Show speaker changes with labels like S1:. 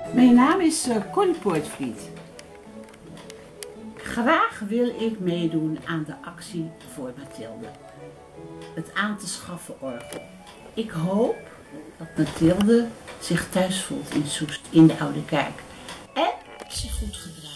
S1: Mijn naam is Connie Poortvliet. Graag wil ik meedoen aan de actie voor Mathilde. Het aan te schaffen orgel. Ik hoop dat Mathilde zich thuis voelt in Soest, in de Oude Kerk. En zich goed gedraagt.